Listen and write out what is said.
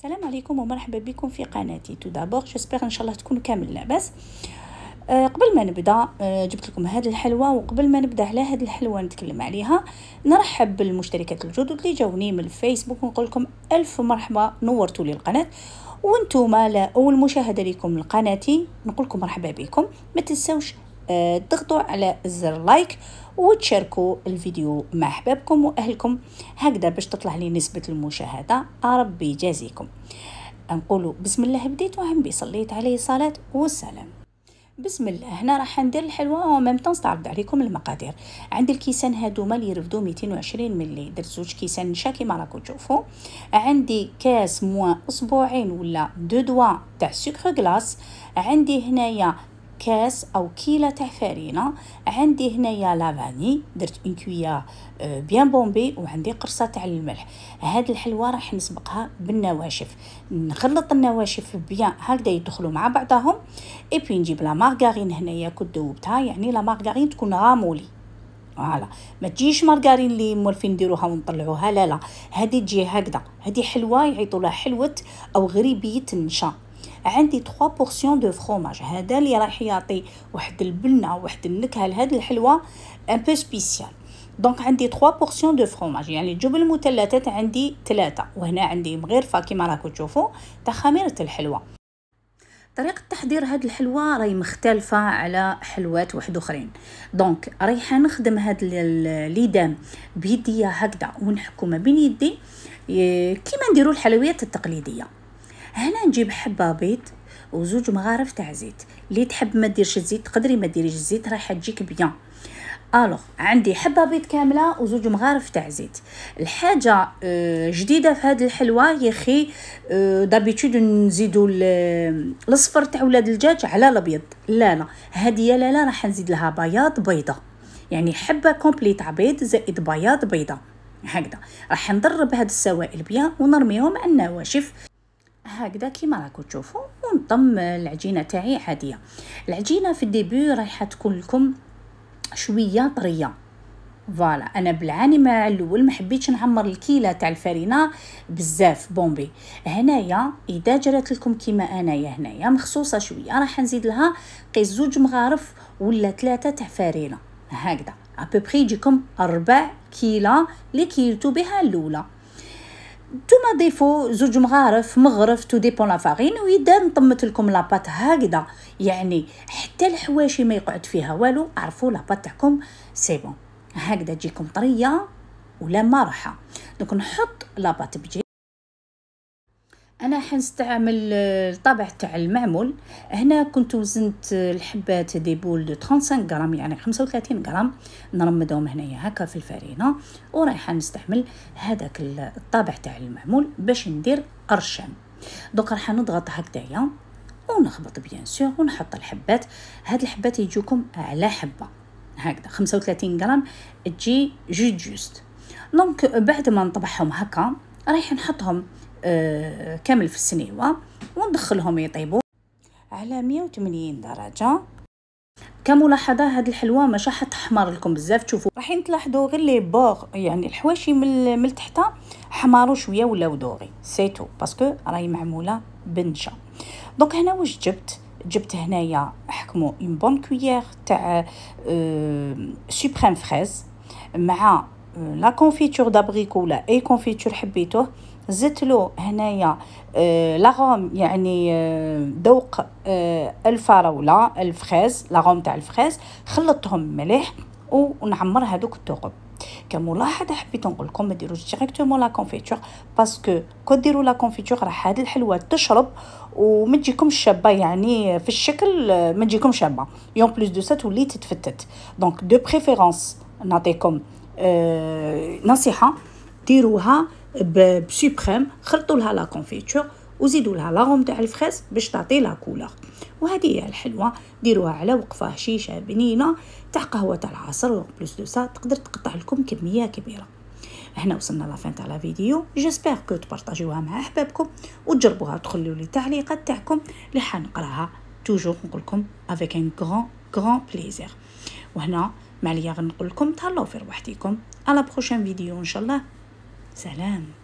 السلام عليكم ومرحبا بكم في قناتي. تو دابور جيسبر ان شاء الله تكونوا كامل لاباس. قبل ما نبدا جبت لكم هذه الحلوه، وقبل ما نبدا على هذه الحلوه نتكلم عليها نرحب بالمشتركات الجدد اللي جاوني من الفيسبوك ونقول لكم الف مرحبا، نورتوا لي القناه. وانتم لا اول مشاهده لكم لقناتي نقول لكم مرحبا بكم. ما تنسوش تضغطوا على زر لايك وتشاركوا الفيديو مع احبابكم واهلكم، هكذا باش تطلع لي نسبه المشاهده. ربي يجازيكم. نقولوا بسم الله بديت وهم بصليت عليه صلاه والسلام. بسم الله. هنا راح ندير الحلوه ومام طون نستعرض عليكم المقادير. عندي الكيسان هادوما اللي يرفدوا 220 ملي، درت زوج كيسان نشا كيما راكم تشوفوا. عندي كاس موان اسبوعين ولا دو دوا تاع سكر غلاس. عندي هنايا كاس او كيله تاع فرينه. عندي هنايا لافاني، درت اون كويار بيان بومبي، وعندي قرصه تاع الملح. هاد الحلوه راح نسبقها بالنواشف، نخلط النواشف بيان هكذا يدخلوا مع بعضهم. اي بي نجيب لا مارغارين هنايا كنت دوبتها، يعني لا مارغارين تكون غامولي، فوالا ما تجيش مارغارين اللي مولفين نديروها ونطلعوها، لا هذه تجي هكذا. هذه حلوه يعيطوا لها حلوه او غريبيه النشا. عندي 3 بورسيون دو فروماج، هذا اللي راح يعطي واحد البنه واحد النكهه لهذه الحلوه ان بو سبيسيال. دونك عندي 3 بورسيون دو فروماج، يعني الجبن المثلثات عندي 3، وهنا عندي مغرفه كيما راكم تشوفوا تاع خميره الحلوه. طريقه تحضير هذه الحلوه راهي مختلفه على حلوات واحد اخرين. دونك رايحه نخدم هاد الليدام بيديا هكذا ونحكو ما بين يدي كيما نديروا الحلويات التقليديه. هنا نجيب حبه بيض وزوج مغارف تاع زيت. اللي تحب ما ديرش الزيت تقدري ما ديريش الزيت، راح تجيك بيان. الوغ عندي حبه بيض كامله وزوج مغارف تاع زيت. الحاجه جديده في هذه الحلوه يا اخي، دابيتود نزيدوا الصفر تاع ولاد الدجاج على الابيض، لا هذه لا راح نزيد لها بياض بيضه، يعني حبه كومبليت تاع بيض زائد بياض بيضه هكذا. راح نضرب هاد السوائل بيان ونرميهم مع النواشف هكذا كيما راكم تشوفوا، ونطم العجينه تاعي عاديه. العجينه في الديبي رايحه تكون لكم شويه طريه، فوالا. انا بالعاني مع الاول ما حبيتش نعمر الكيله تاع الفرينه بزاف بومبي. هنايا اذا جرات لكم كيما انايا هنايا مخصوصه شويه، راح نزيد لها قيس زوج مغارف ولا 3 تاع فرينه هكذا. ابوبري يجيكم 4 كيلو اللي كيلتو بها الاولى. نتوما ضيفوا زوج مغرف تو ديبون لا فارين، وإذا نطمت لكم لاباط هكذا يعني حتى الحواشي ما يقعد فيها والو، عرفوا لاباط تاعكم سي بون هكذا تجيكم طريه ولا مرحه. دونك نحط لاباط بجي. انا حنستعمل الطابع تاع المعمول. هنا كنت وزنت الحبات دي بول دو 35 غرام، يعني 35 غرام، نرمدهم هنايا هكا في الفرينه. ورايحه نستعمل هذاك الطابع تاع المعمول باش ندير ارشان. دوك راح نضغط هكذايا ونخبط بيان سور ونحط الحبات. هاد الحبات يجوكم على حبه هكذا 35 غرام تجي جوست. دونك بعد ما نطبعهم هكا رايح نحطهم كامل في السنيوه وندخلهم يطيبوا على 180 درجه. كملاحظه هذه الحلوه ماشي حتحمر لكم بزاف، تشوفوا راح تلاحظوا غير لي بور، يعني الحواشي من تحت حماروا شويه ولا دوغي سيتو باسكو راهي معموله بنشا. دونك هنا واش جبت هنايا حكموا اون بون كويير تاع سوبريم فريز مع لا كونفيتور دابريكو ولا اي كونفيتور حبيتوه. زدت له هنايا لاغوم، يعني ذوق الفراوله الفريز، لاغوم تاع الفريز، خلطتهم مليح ونعمر هذوك الثقب. كملاحظه حبيت نقول لكم ما ديروش ديريكتومون لا كونفيتور، باسكو كون ديروا لا كونفيتور راح هذه الحلوه تشرب وما تجيكمش شابه، يعني في الشكل ما تجيكمش شابه، يون بلوس دو سا تولي تتفتت. دونك دو بريفيرونس نعطيكم نصيحه، ديروها بسوبريم، خلطوا لها لا كونفيتور وزيدوا لها لاغوم تاع الفريز باش تعطي لا كولور. وهذه هي الحلوه، ديروها على وقفه هشيشه بنينه تاع قهوه تاع العصر، بلوس دو سا تقدر تقطع لكم كميه كبيره. هنا وصلنا لافين تاع لا فيديو، جيسبر كو تبارطاجيوها مع احبابكم وتجربوها، تخلوا لي تعليقات تاعكم اللي حنقراها توجور نقول لكم افيك ان غران بليزير. وهنا معليا غنقول لكم تهلاو في رواحتكم، على بروشين فيديو ان شاء الله. سلام.